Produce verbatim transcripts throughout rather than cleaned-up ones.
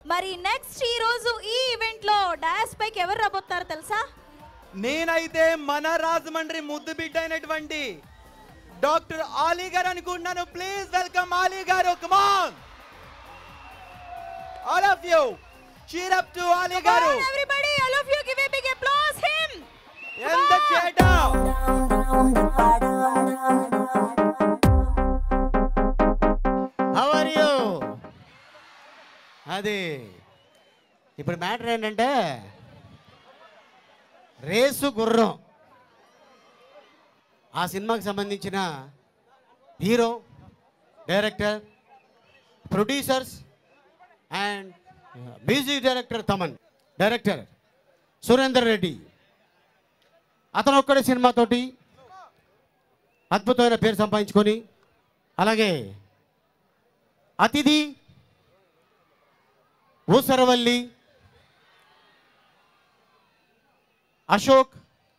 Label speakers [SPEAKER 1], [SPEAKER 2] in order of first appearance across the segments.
[SPEAKER 1] మరి నెక్స్ట్ ఈ రోజు ఈ ఈవెంట్ లో డాష్ పైకి ఎవరు రాబోతారో తెలుసా?
[SPEAKER 2] నేనైతే మన రాజమండ్రి ముద్దు బిడ్డ అయినటువంటి డాక్టర్ ఆలీ గారు అనుకుంటున్నాను. ప్లీజ్ వెల్కమ్ ఆలీ గారు. Come on all of you cheer up to Ali గారు.
[SPEAKER 1] Everybody all of you give a big applause him
[SPEAKER 2] in the theatre.
[SPEAKER 3] How are you? అది ఇప్పుడు మ్యాటర్ ఏంటంటే రేసు గుర్రం ఆ సినిమాకి సంబంధించిన hero, director, producers and music director Thaman, director Surender Reddy. అతను ఒక్కడే సినిమాతోటి అద్భుతమైన పేరు సంపాదించుకొని, అలాగే అతిథి, ఊసరవల్లి, అశోక్,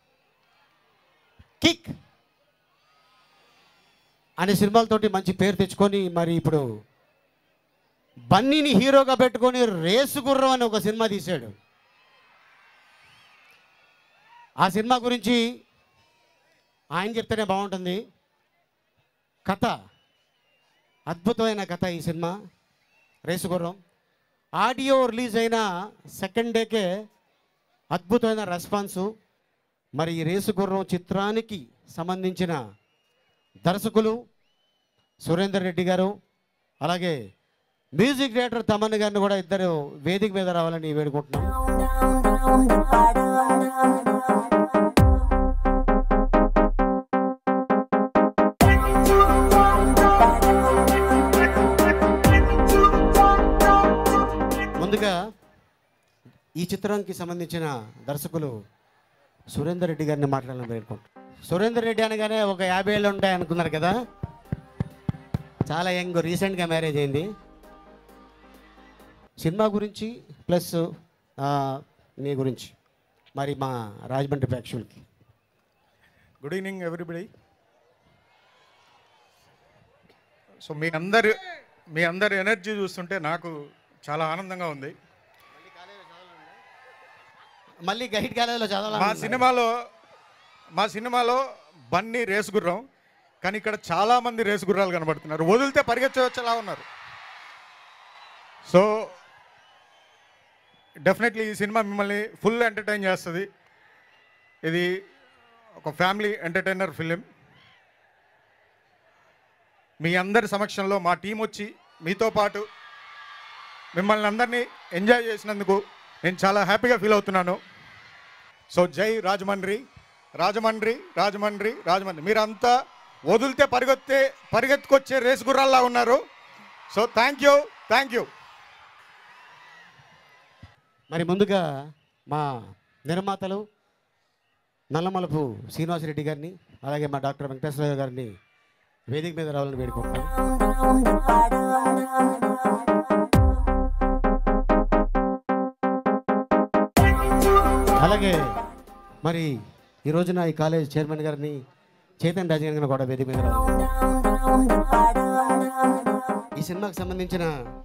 [SPEAKER 3] కిక్ అనే సినిమాలతోటి మంచి పేరు తెచ్చుకొని మరి ఇప్పుడు బన్నీని హీరోగా పెట్టుకొని రేసు గుర్రం అని ఒక సినిమా తీశాడు. ఆ సినిమా గురించి ఆయన చెప్తేనే బాగుంటుంది. కథ అద్భుతమైన కథ ఈ సినిమా రేసు గుర్రం. ఆడియో రిలీజ్ అయిన సెకండ్ డేకే అద్భుతమైన రెస్పాన్సు. మరి ఈ రేసు గుర్రం చిత్రానికి సంబంధించిన దర్శకులు సురేందర్ రెడ్డి గారు, అలాగే మ్యూజిక్ డైరెక్టర్ తమన్ గారిని కూడా ఇద్దరు వేదిక మీద రావాలని వేడుకుంటున్నాం. ముందుగా ఈ చిత్రానికి సంబంధించిన దర్శకులు సురేందర్ రెడ్డి గారిని మాట్లాడాలని వేడుకుంటాం. సురేందర్ రెడ్డి అనగానే ఒక యాభై ఏళ్ళు ఉంటాయి అనుకున్నారు కదా, చాలా యంగ్, రీసెంట్గా మ్యారేజ్ అయింది. సినిమా గురించి ప్లస్ మీ గురించి మరి మా రాజమండ్రి ప్రేక్షకులకి.
[SPEAKER 4] Good evening everybody. సో మీ అందరు మీ అందరి ఎనర్జీ చూస్తుంటే నాకు చాలా ఆనందంగా ఉంది.
[SPEAKER 3] మళ్ళీ గైడ్ కాలేజీలో చదవాలి.
[SPEAKER 4] మా సినిమాలో మా సినిమాలో బన్నీ రేసు గుర్రం, కానీ ఇక్కడ చాలామంది రేసు గుర్రాలు కనబడుతున్నారు. వదిలితే పరిగెత్తవచ్చేలా ఉన్నారు. సో డెఫినెట్లీ ఈ సినిమా మిమ్మల్ని ఫుల్ ఎంటర్టైన్ చేస్తుంది. ఇది ఒక ఫ్యామిలీ ఎంటర్టైనర్ ఫిలిం. మీ అందరి సమక్షంలో మా టీం వచ్చి మీతో పాటు మిమ్మల్ని అందరినీ ఎంజాయ్ చేసినందుకు నేను చాలా హ్యాపీగా ఫీల్ అవుతున్నాను. సో జై రాజమండ్రి, రాజమండ్రి, రాజమండ్రి, రాజమండ్రి. మీరంతా వదిలితే పరిగెత్తే పరిగెత్తుకొచ్చే రేసు గుర్రాల్లా ఉన్నారు. So thank you, thank you.
[SPEAKER 3] మరి ముందుగా మా నిర్మాతలు నల్లమలుపు శ్రీనివాసరెడ్డి గారిని, అలాగే మా డాక్టర్ వెంకటేశ్వర గారిని వేదిక మీద రావాలని వేడుకుంటున్నాను. అలాగే మరి ఈ రోజున ఈ కాలేజ్ చైర్మన్ గారిని చైతన్య రాజు గారిని కూడా వేదిక మీద రావాలి. ఈ సినిమాకి సంబంధించిన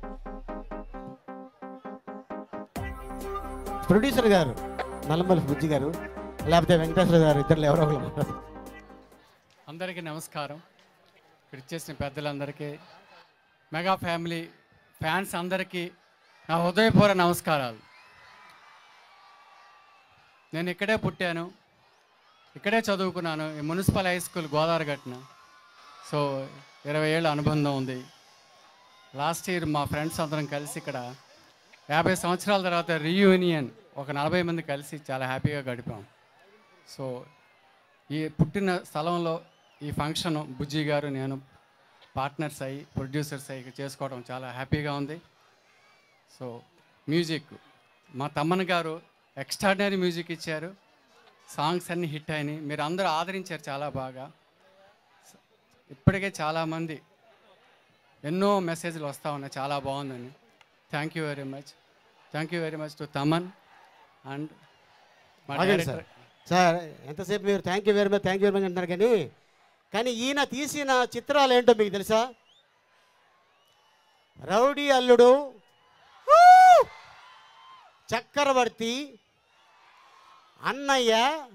[SPEAKER 3] ప్రొడ్యూసర్ గారు నల్లమల్లి బుజ్జి గారు, లేకపోతే వెంకటేశ్వర గారు, ఇద్దరు ఎవరో ఒకరు.
[SPEAKER 5] అందరికీ నమస్కారం. ఇక్కడ ఇచ్చేసిన పెద్దలందరికీ, మెగా ఫ్యామిలీ ఫ్యాన్స్ అందరికీ నా హృదయపూర్వక నమస్కారాలు. నేను ఇక్కడే పుట్టాను, ఇక్కడే చదువుకున్నాను, ఈ మున్సిపల్ హై స్కూల్ గోదావరి గట్టున. సో ఇరవై ఏళ్ళ అనుబంధం ఉంది. లాస్ట్ ఇయర్ మా ఫ్రెండ్స్ అందరం కలిసి ఇక్కడ యాభై సంవత్సరాల తర్వాత రీయూనియన్ ఒక నలభై మంది కలిసి చాలా హ్యాపీగా గడిపాం. సో ఈ పుట్టిన స్థలంలో ఈ ఫంక్షన్ బుజ్జి గారు నేను పార్ట్నర్స్ అయ్యి ప్రొడ్యూసర్స్ అయ్యి చేసుకోవడం చాలా హ్యాపీగా ఉంది. సో మ్యూజిక్ మా తమ్మన్ గారు ఎక్స్ట్రాడినరీ మ్యూజిక్ ఇచ్చారు. సాంగ్స్ అన్నీ హిట్ అయినాయి. మీరు అందరూ ఆదరించారు చాలా బాగా. ఇప్పటికే చాలామంది ఎన్నో మెసేజ్లు వస్తూ ఉన్నాయి, చాలా బాగుందని. Thank you very much, thank you very much to Thaman and మా డైరెక్టర్.
[SPEAKER 3] సార్ ఎంతసేపు మీరు thank you very much thank you very much అంటున్నారు, కానీ కానీ ఈయన తీసిన చిత్రాలు ఏంటో మీకు తెలుసా? రౌడీ అల్లుడు, చక్రవర్తి, అన్నయ్య,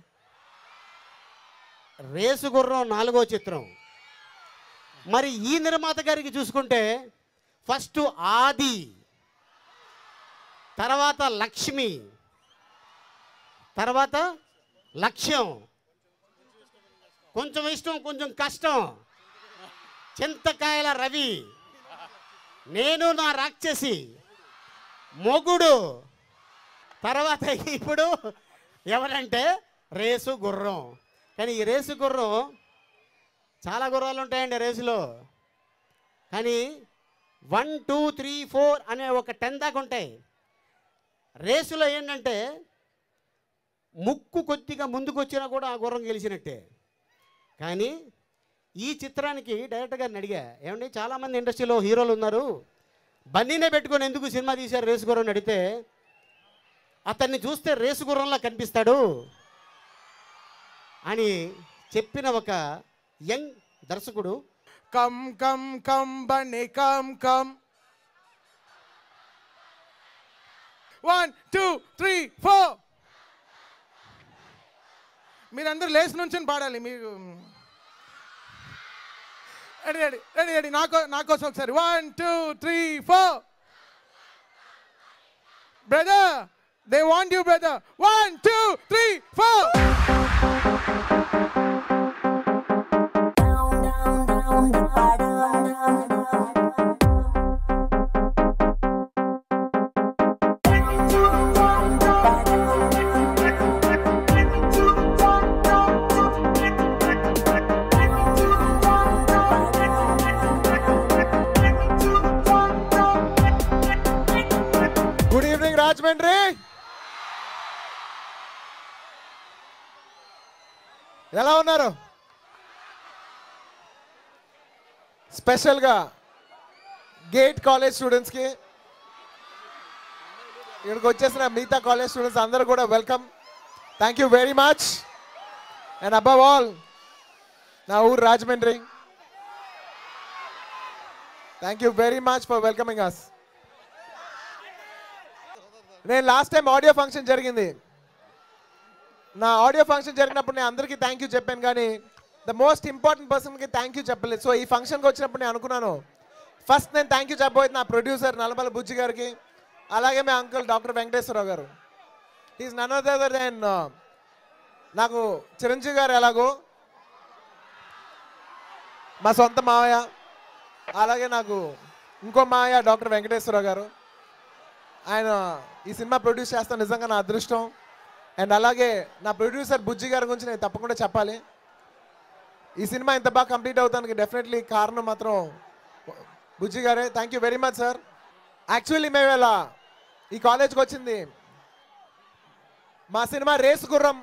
[SPEAKER 3] రేసుగుర్రం నాలుగో చిత్రం. మరి ఈ నిర్మాత గారికి చూసుకుంటే ఫస్ట్ ఆది, తర్వాత లక్ష్మి, తర్వాత లక్ష్యం, కొంచెం ఇష్టం కొంచెం కష్టం, చింతకాయల రవి, నేను నా రాక్షసి, మొగుడు, తర్వాత ఇప్పుడు ఎవరంటే రేసు గుర్రం. కానీ ఈ రేసు గుర్రం చాలా గుర్రాలు ఉంటాయండి రేసులో, కానీ వన్ టూ త్రీ ఫోర్ అనే ఒక టెన్ దాకా ఉంటాయి. రేసులో ఏంటంటే ముక్కు కొద్దిగా ముందుకు వచ్చినా కూడా ఆ గుర్రం గెలిచినట్టే. కానీ ఈ చిత్రానికి డైరెక్టర్ గారిని అడిగా, ఏమండి చాలామంది ఇండస్ట్రీలో హీరోలు ఉన్నారు, బన్నీనే పెట్టుకొని ఎందుకు సినిమా తీశారు రేసు గుర్రం అడిగితే, అతన్ని చూస్తే రేసు గుర్రంలా కనిపిస్తాడు అని చెప్పిన ఒక యంగ్ దర్శకుడు.
[SPEAKER 6] Come come come Bunny come come. One two three four. మీరందరూ లేచి నుంచి పాడాలి. మీరు రెడీ రెడీ రెడీ రెడీ నాకో నాకోసం ఒకసారి. One two three four. Brother, they want you brother. One two three four. Good evening Rajahmundry. ఎలా ఉన్నారు? స్పెషల్గా గేట్ కాలేజ్ స్టూడెంట్స్కి, ఇక్కడికి వచ్చేసిన మిగతా కాలేజ్ స్టూడెంట్స్ అందరూ కూడా welcome. Thank you very much. And above all నా ఊరు Rajahmundry. Thank you very much for welcoming us. నేను లాస్ట్ టైం ఆడియో ఫంక్షన్ జరిగింది, నా ఆడియో ఫంక్షన్ జరిగినప్పుడు నేను అందరికీ థ్యాంక్ యూ చెప్పాను, కానీ ద మోస్ట్ ఇంపార్టెంట్ పర్సన్కి థ్యాంక్ యూ చెప్పలేదు. సో ఈ ఫంక్షన్కి వచ్చినప్పుడు నేను అనుకున్నాను, ఫస్ట్ నేను థ్యాంక్ యూ చెప్పబోయేది నా ప్రొడ్యూసర్ నల్లమల బుజ్జి గారికి, అలాగే మీ అంకుల్ డాక్టర్ వెంకటేశ్వరరావు గారు. ఈజ్ నన్ అదర్ దెన్ నాకు చిరంజీవి గారు ఎలాగో మా సొంత మావయ్య, అలాగే నాకు ఇంకో మావయ్య డాక్టర్ వెంకటేశ్వరరావు గారు. ఆయన ఈ సినిమా ప్రొడ్యూస్ చేస్తాను, నిజంగా నా అదృష్టం. అండ్ అలాగే నా ప్రొడ్యూసర్ బుజ్జి గారి గురించి నేను తప్పకుండా చెప్పాలి. ఈ సినిమా ఇంత బాగా కంప్లీట్ అవుతానికి డెఫినెట్లీ కారణం మాత్రం బుజ్జి గారే. Thank you very much sir. Actually మేము ఇలా ఈ కాలేజ్కి వచ్చింది మా సినిమా రేసు గుర్రం,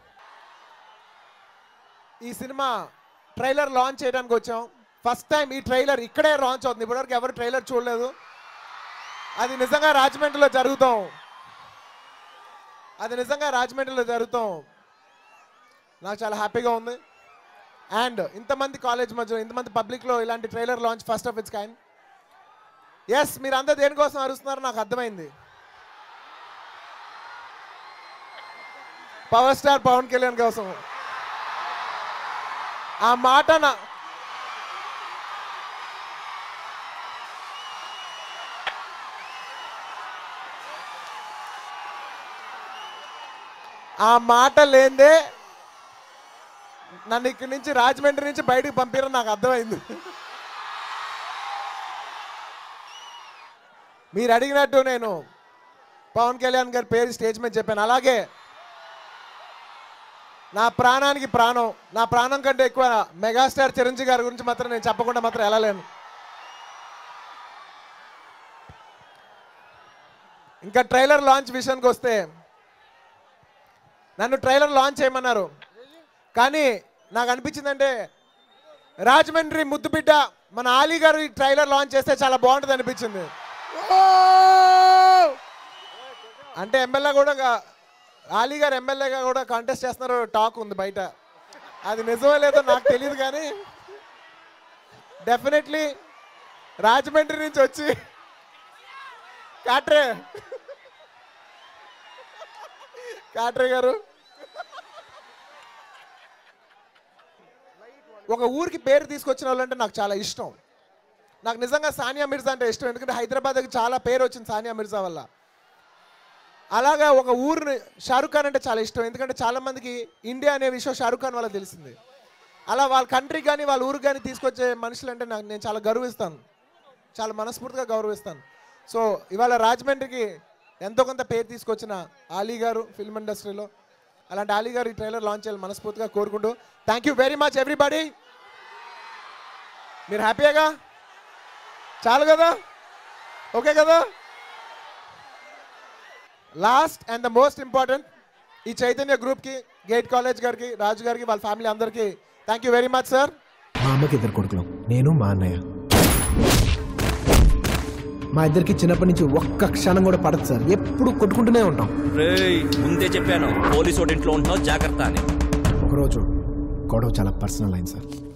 [SPEAKER 6] ఈ సినిమా ట్రైలర్ లాంచ్ చేయడానికి వచ్చాం. ఫస్ట్ టైం ఈ ట్రైలర్ ఇక్కడే లాంచ్ అవుతుంది, ఇప్పటివరకు ఎవరు ట్రైలర్ చూడలేదు. అది నిజంగా రాజమండ్రిలో జరుగుతాం, అది నిజంగా రాజమండ్రిలో జరుగుతాం. నాకు చాలా హ్యాపీగా ఉంది. అండ్ ఇంతమంది కాలేజ్ మధ్యలో, ఇంతమంది పబ్లిక్లో ఇలాంటి trailer launch first of its kind. Yes, మీరంతా దేనికోసం అరుస్తున్నారు నాకు అర్థమైంది. పవర్ స్టార్ పవన్ కళ్యాణ్ కోసం. ఆ మాట నా ఆ మాట లేదే నన్ను ఇక్కడి నుంచి రాజమండ్రి నుంచి బయటకు పంపారని నాకు అర్థమైంది. మీరు అడిగినట్టు నేను పవన్ కళ్యాణ్ గారి పేరు స్టేజ్ మీద చెప్పాను. అలాగే నా ప్రాణానికి ప్రాణం, నా ప్రాణం కంటే ఎక్కువ మెగాస్టార్ చిరంజీవి గారి గురించి మాత్రం నేను చెప్పకుండా మాత్రం వెళ్ళలేను. ఇంకా ట్రైలర్ లాంచ్ విషయానికి వస్తే, నన్ను ట్రైలర్ లాంచ్ చేయమన్నారు, కానీ నాకు అనిపించిందంటే రాజమండ్రి ముద్దు బిడ్డ మన ఆలీ గారు ఈ ట్రైలర్ లాంచ్ చేస్తే చాలా బాగుంటుంది అనిపించింది. అంటే ఎమ్మెల్యే కూడా ఆలీ గారు ఎమ్మెల్యేగా కూడా కాంటెస్ట్ చేస్తున్నారు టాక్ ఉంది బయట. అది నిజమో లేదో నాకు తెలియదు, కానీ డెఫినెట్లీ రాజమండ్రి నుంచి వచ్చి కాట్రే కాట్రే గారు. ఒక ఊరికి పేరు తీసుకొచ్చిన వాళ్ళంటే నాకు చాలా ఇష్టం. నాకు నిజంగా సానియా మిర్జా అంటే ఇష్టం, ఎందుకంటే హైదరాబాద్కి చాలా పేరు వచ్చింది సానియా మిర్జా వల్ల. అలాగా ఒక ఊరిని షారుఖ్ ఖాన్ అంటే చాలా ఇష్టం, ఎందుకంటే చాలామందికి ఇండియా అనే విషయం షారుఖ్ ఖాన్ వల్ల తెలిసింది. అలా వాళ్ళ కంట్రీ కానీ వాళ్ళ ఊరికి కానీ తీసుకొచ్చే మనుషులు అంటే నాకు నేను చాలా గౌరవిస్తాను, చాలా మనస్ఫూర్తిగా గౌరవిస్తాను. సో ఇవాళ రాజమండ్రికి ఎంతో కొంత పేరు తీసుకొచ్చిన ఆలీ గారు ఫిల్మ్ ఇండస్ట్రీలో, అలాంటి ఆలీ గారు ఈ ట్రైలర్ లాంచ్ చేయాలి మనస్ఫూర్తిగా కోరుకుంటూ. Thank you very much everybody. మీరు హ్యాపీగా చాలు కదా, ఓకే కదా. Last and the most important, ఈ చైతన్య గ్రూప్కి, గేట్ కాలేజ్ గారికి, రాజు గారికి, వాళ్ళ ఫ్యామిలీ అందరికీ thank you very much sir.
[SPEAKER 7] మా అమ్మకి ఇద్దరు కొడుకులు, నేను మా అన్నయ్య. మా ఇద్దరికి చిన్నప్పటి నుంచి ఒక్క క్షణం కూడా పడదు సార్, ఎప్పుడు కొట్టుకుంటూనే ఉంటాం.
[SPEAKER 8] రేయ్ ముందే చెప్పాను పోలీసు ఇంట్లో ఉంటున్నావు జాగ్రత్త అని.
[SPEAKER 7] ఒకరోజు గొడవ చాలా పర్సనల్ అయింది సార్.